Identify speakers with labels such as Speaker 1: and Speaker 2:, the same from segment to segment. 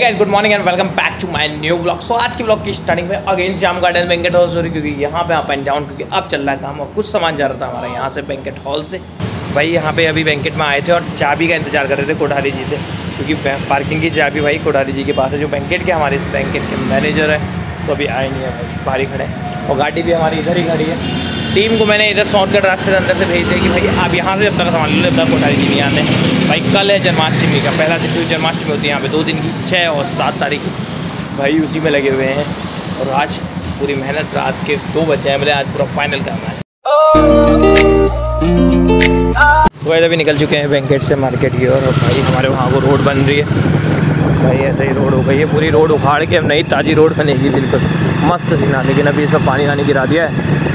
Speaker 1: Guys, good morning and welcome back to my new vlog. So आज की vlog की starting में again Shyam garden banquet hall से, क्योंकि यहाँ पे अप एंड डाउन, क्योंकि अब चल रहा है काम और कुछ सामान जा रहा था हमारा यहाँ से बैंकेट हॉल से। भाई यहाँ पे अभी बैंकेट में आए थे और चाबी का इंतजार कर रहे थे कोठारी जी से, क्योंकि पार्किंग की चाबी भाई कोठारी जी के पास है, जो बैंकेट के हमारे इस बैंकेट के मैनेजर है। तो अभी आए नहीं है भाई, बाहर ही खड़े हैं और गाड़ी भी हमारी इधर ही खड़ी है। टीम को मैंने इधर शॉर्टकट रास्ते से अंदर से भेज दिया कि भाई आप यहाँ से जब तक संभाल लो, जब तक कोठारी जी नहीं आते। भाई कल है जन्माष्टमी का पहला दिन, क्योंकि जन्माष्टमी होती है यहाँ पे 2 दिन की, 6 और 7 तारीख की। भाई उसी में लगे हुए हैं और आज पूरी मेहनत, रात के 2 बजे हैं, मुझे आज पूरा फाइनल करना है। तो वैसे अभी निकल चुके हैं बैंकेट से मार्केट की और भाई हमारे वहाँ को रोड बन रही है। भाई ऐसे ही रोड हो गई है, पूरी रोड उखाड़ के अब नई ताज़ी रोड बनेगी, बिल्कुल मस्त सीना। लेकिन अभी इसका पानी वानी गिरा दिया है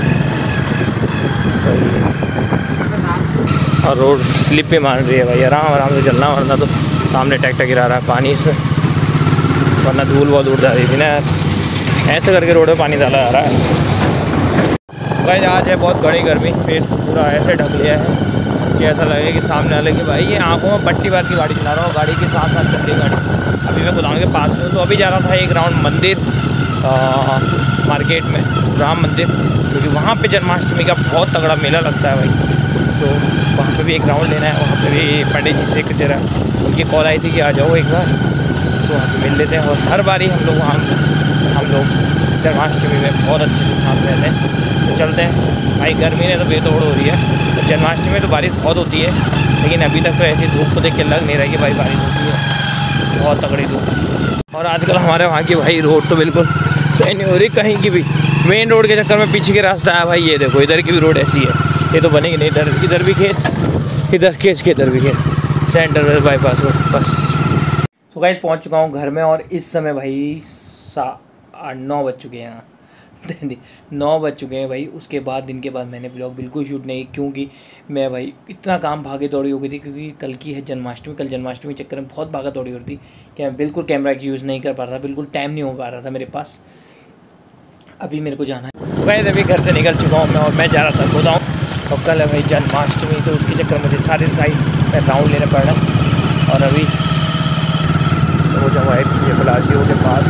Speaker 1: और रोड स्लिप भी मार रही है। भाई आराम आराम से चलना, वरना तो सामने ट्रैक्टर गिरा रहा है पानी से, वरना धूल बहुत उड़ जा रही थी ना यार। ऐसे करके रोड में पानी डाला जा रहा है। भाई आज है बहुत घनी गर्मी, फेस को पूरा ऐसे ढक लिया है कि ऐसा लगे कि सामने वाले कि भाई ये आंखों में पट्टी बात की गाड़ी चला रहा हूँ, गाड़ी के साथ साथ चल रही गाड़ी। अभी मैं गोदाम के पास हूँ, तो अभी जा रहा था एक राउंड मंदिर मार्केट में, राम मंदिर, क्योंकि वहाँ पे जन्माष्टमी का बहुत तगड़ा मेला लगता है भाई। तो वहाँ पे भी एक राउंड लेना है। वहाँ पे भी पंडित जी से तेरा उनकी कॉल आई थी कि आ जाओ एक बार, तो वहाँ पे मिल लेते हैं। और हर बार ही हम लोग जन्माष्टमी में बहुत अच्छे से साथ रहते हैं। तो चलते हैं भाई। गर्मी में तो बेतोड़ हो रही है, तो जन्माष्टमी में तो बारिश बहुत होती है, लेकिन अभी तक तो ऐसी धूप को देख के लग नहीं रहा कि भाई बारिश होती है, बहुत तगड़ी धूप। और आजकल हमारे वहाँ की भाई रोड तो बिल्कुल सही नहीं हो रही कहीं की भी। मेन रोड के चक्कर में पीछे के रास्ता है भाई, ये देखो इधर की भी रोड ऐसी है, ये तो बनेगी नहीं। इधर भी खेत, इधर खेत के इधर भी खेत, सेंटर बाईपास रोड बस। तो गाइस पहुँच चुका हूँ घर में और इस समय भाई 9 बज चुके हैं। 9 बज चुके हैं भाई। उसके बाद दिन के बाद मैंने ब्लॉग बिल्कुल शूट नहीं, क्योंकि मैं भाई इतना काम भागे दौड़ी हो गई थी, क्योंकि कल की है जन्माष्टमी। कल जन्माष्टमी चक्कर में बहुत भागा दौड़ी हो रही थी कि मैं बिल्कुल कैमरा की यूज़ नहीं कर पा रहा था, बिल्कुल टाइम नहीं हो पा रहा था मेरे पास। अभी मेरे को जाना है, तो गाइस अभी घर से निकल चुका हूँ मैं और मैं जा रहा था गोदाम। और कल है भाई जन्माष्टमी, तो उसके चक्कर मुझे सारे साइड में राउंड लेने पड़ रहा है। और अभी वो जो है पीछे पलाजियों के पास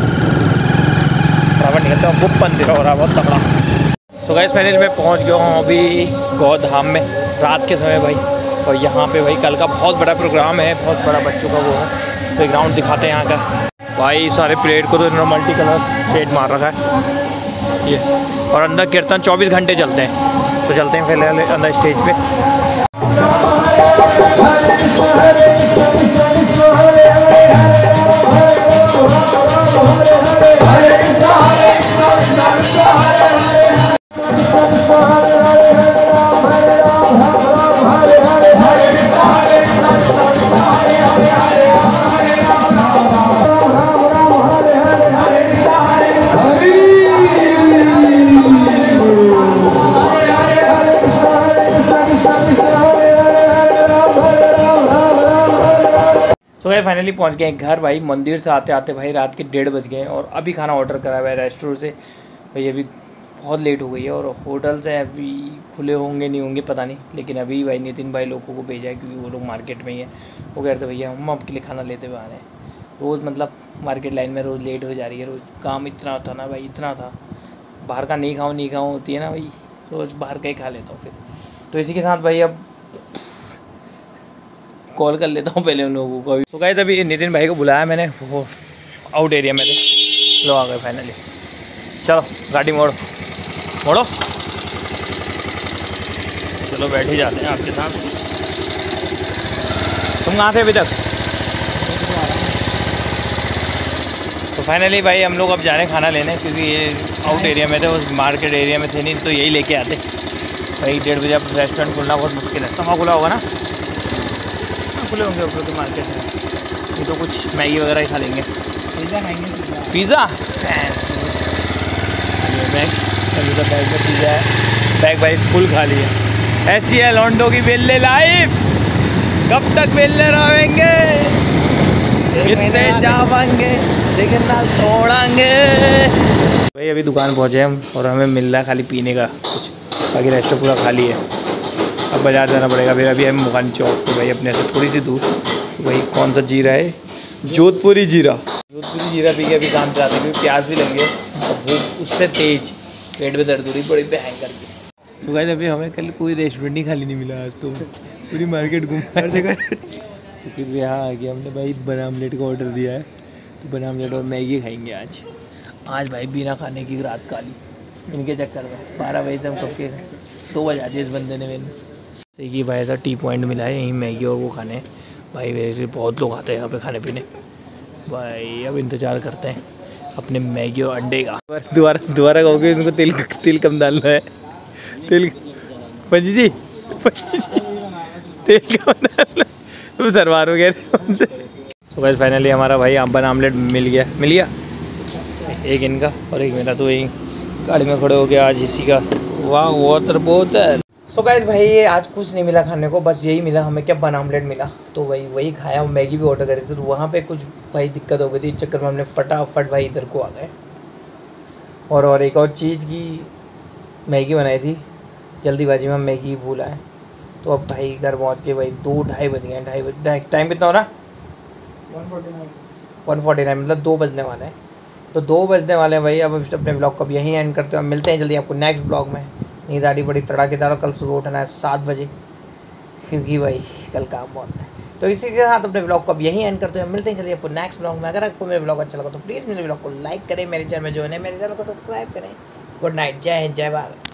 Speaker 1: बराबर निकलता हूँ, बुक मंदिर हो रहा बहुत तगड़ा। तो गाइस फाइनली मैं पहुँच गया हूँ अभी गौधाम में रात के समय भाई। और यहाँ पे भाई कल का बहुत बड़ा प्रोग्राम है, बहुत बड़ा बच्चों का वो है, तो एक राउंड दिखाते हैं यहाँ का। भाई सारे प्लेट को तो इन्होंने मल्टी कलर शेड मार रखा है ये। और अंदर कीर्तन 24 घंटे चलते हैं। तो चलते हैं पहले अंदर स्टेज पे। तो भाई फाइनली पहुंच गए घर भाई। मंदिर से आते आते भाई रात के 1:30 बज गए और अभी खाना ऑर्डर करा हुआ है रेस्टोरेंट से भाई। अभी बहुत लेट हो गई है और होटल से अभी खुले होंगे नहीं होंगे पता नहीं, लेकिन अभी भाई नितिन भाई लोगों को भेजा है, क्योंकि वो लोग मार्केट में ही है। वो कहते भैया हम आपके लिए खाना लेते हुए आ रहे हैं। रोज़ मतलब मार्केट लाइन में रोज़ लेट हो जा रही है, रोज़ काम इतना होता ना भाई, इतना था। बाहर का नहीं खाऊँ होती है ना भाई, रोज़ बाहर का ही खा लेता हूँ फिर। तो इसी के साथ भाई अब कॉल कर लेता हूँ पहले उन लोगों को। तो गाइस अभी नितिन भाई को बुलाया मैंने, वो आउट एरिया में थे, लो आ गए फाइनली। चलो गाड़ी मोड़ो, चलो बैठ ही जाते हैं आपके साथ। तुम कहाँ थे अभी तक? तो फाइनली भाई हम लोग अब जा रहे हैं खाना लेने, क्योंकि ये आउट एरिया में थे, उस मार्केट एरिया में थे नहीं, तो यही लेके आते भाई। 1:30 बजे अब रेस्टोरेंट खुलना बहुत मुश्किल है। समा खुला होगा ना? खुले होंगे ऊपर तो मार्केट में, ये तो कुछ मैगी वगैरह ही खा लेंगे। पिज़्ज़ा बैग में पिज़्ज़ा है, बैग भाई फुल खाली है। ऐसी है लॉन्डो की बेल्ले लाइफ, कब तक बेल्ले रहेंगे, कितने जावांगे लेकिन ना तोड़ांगे। भाई अभी दुकान पहुँचे हम और हमें मिल रहा है खाली पीने का कुछ, बाकी रेस्टोरेंट पूरा खाली है। अब बाज़ार जाना पड़ेगा फिर। अभी हम मुगानी चौक पे भाई अपने से थोड़ी सी दूर। भाई कौन सा जीरा है जोधपुरी जीरा पी के अभी काम चलाते क्योंकि प्यास भी लगी है और भूख उससे तेज, पेट में दर्द हो रही बड़ी भयंकर की। तो गाइस अभी हमें कल कोई रेस्टोरेंट ही खाली नहीं मिला, आज तो पूरी मार्केट घूम हर जगह। तो फिर भी यहाँ आ गया हमने भाई बना आमलेट का ऑर्डर दिया है, तो बना आमलेट और मैगी खाएंगे आज भाई बिना खाने की रात काली इनके चक्कर में। 12 बजे से हम कब के 2 बजा दिए इस बंदे ने मैंने। सही कि भाई ऐसा टी पॉइंट मिला है यहीं मैगी और वो खाने भाई, वैसे बहुत लोग आते हैं यहाँ पे खाने पीने भाई। अब इंतज़ार करते हैं अपने मैगी और अंडे का। दोबारा कहोगे इनको तिल कम डालना है, तिल पंजी जी तेल कम डालना, तुम सरवार हो गए उनसे। तो बस फाइनली हमारा भाई बना आमलेट मिल गया, एक इनका और एक मेरा। तो यहीं गाड़ी में खड़े हो गया आज इसी का। वाह वाटर बोतल। सो गाइस भाई आज कुछ नहीं मिला खाने को, बस यही मिला हमें, क्या बना आमलेट मिला, तो वही खाया। मैगी भी ऑर्डर करी थी तो वहाँ पे कुछ भाई दिक्कत हो गई थी, इस चक्कर में हमने फटाफट भाई इधर को आ गए। और एक और चीज़ की मैगी बनाई थी, जल्दीबाजी में हम मैगी भूल आए। तो अब भाई घर पहुँच के भाई 2-2:30 बज गए। 2:30 बजे टाइम कितना हो रहा? 1:49 मतलब 2 बजने वाले हैं। तो 2 बजने वाले हैं भाई। अब अपने ब्लॉग को अब यहीं एंड करते हैं, मिलते हैं जल्दी आपको नेक्स्ट ब्लॉग में। नींद आ रही बड़ी तड़ाकेदार, कल सुबह उठना है 7 बजे क्योंकि भाई कल काम बहुत है। तो इसी के साथ अपने ब्लॉग को अब यहीं एंड करते हैं, मिलते हैं जल्दी आपको नेक्स्ट ब्लॉग में। अगर आपको मेरे ब्लॉग अच्छा लगा तो प्लीज़ मेरे ब्लॉग को लाइक करें, मेरे चैनल में जो है मेरे चैनल को सब्सक्राइब करें। गुड नाइट, जय हिंद, जय भारत।